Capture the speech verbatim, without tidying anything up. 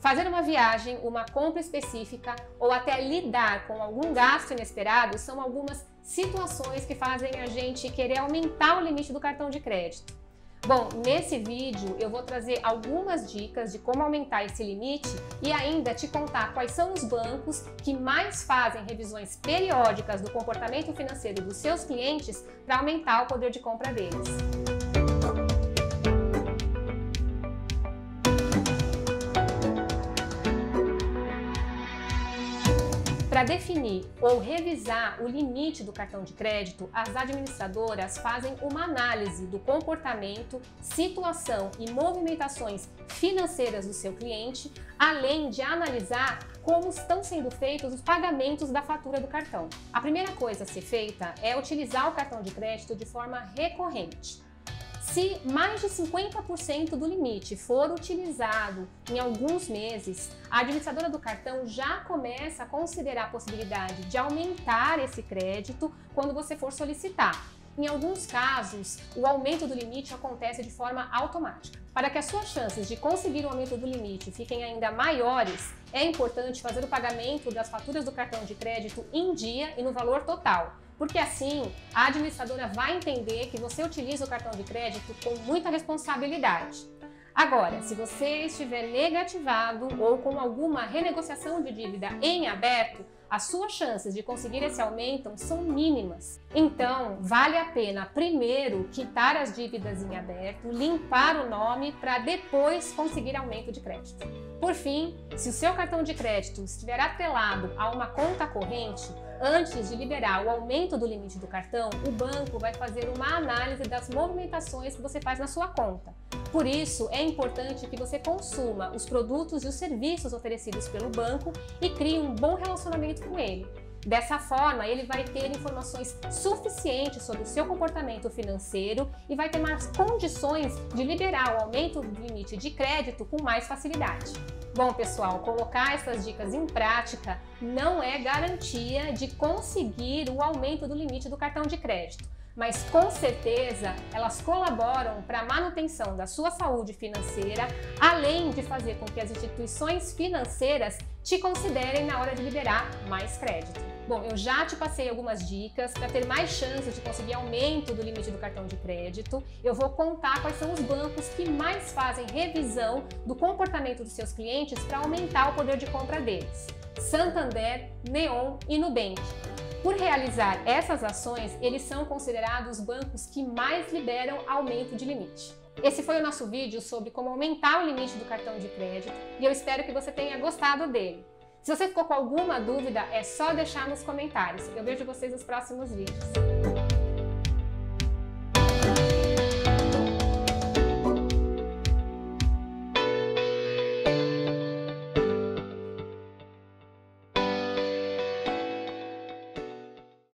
Fazer uma viagem, uma compra específica ou até lidar com algum gasto inesperado são algumas situações que fazem a gente querer aumentar o limite do cartão de crédito. Bom, nesse vídeo eu vou trazer algumas dicas de como aumentar esse limite e ainda te contar quais são os bancos que mais fazem revisões periódicas do comportamento financeiro dos seus clientes para aumentar o poder de compra deles. Para definir ou revisar o limite do cartão de crédito, as administradoras fazem uma análise do comportamento, situação e movimentações financeiras do seu cliente, além de analisar como estão sendo feitos os pagamentos da fatura do cartão. A primeira coisa a ser feita é utilizar o cartão de crédito de forma recorrente. Se mais de cinquenta por cento do limite for utilizado em alguns meses, a administradora do cartão já começa a considerar a possibilidade de aumentar esse crédito quando você for solicitar. Em alguns casos, o aumento do limite acontece de forma automática. Para que as suas chances de conseguir o aumento do limite fiquem ainda maiores, é importante fazer o pagamento das faturas do cartão de crédito em dia e no valor total. Porque assim, a administradora vai entender que você utiliza o cartão de crédito com muita responsabilidade. Agora, se você estiver negativado ou com alguma renegociação de dívida em aberto, as suas chances de conseguir esse aumento são mínimas. Então, vale a pena primeiro quitar as dívidas em aberto, limpar o nome para depois conseguir aumento de crédito. Por fim, se o seu cartão de crédito estiver atrelado a uma conta corrente, antes de liberar o aumento do limite do cartão, o banco vai fazer uma análise das movimentações que você faz na sua conta. Por isso, é importante que você consuma os produtos e os serviços oferecidos pelo banco e crie um bom relacionamento com ele. Dessa forma, ele vai ter informações suficientes sobre o seu comportamento financeiro e vai ter mais condições de liberar o aumento do limite de crédito com mais facilidade. Bom, pessoal, colocar essas dicas em prática não é garantia de conseguir o aumento do limite do cartão de crédito, mas com certeza elas colaboram para a manutenção da sua saúde financeira, além de fazer com que as instituições financeiras te considerem na hora de liberar mais crédito. Bom, eu já te passei algumas dicas para ter mais chances de conseguir aumento do limite do cartão de crédito. Eu vou contar quais são os bancos que mais fazem revisão do comportamento dos seus clientes para aumentar o poder de compra deles: Santander, Neon e Nubank. Por realizar essas ações, eles são considerados os bancos que mais liberam aumento de limite. Esse foi o nosso vídeo sobre como aumentar o limite do cartão de crédito e eu espero que você tenha gostado dele. Se você ficou com alguma dúvida, é só deixar nos comentários. Eu vejo vocês nos próximos vídeos.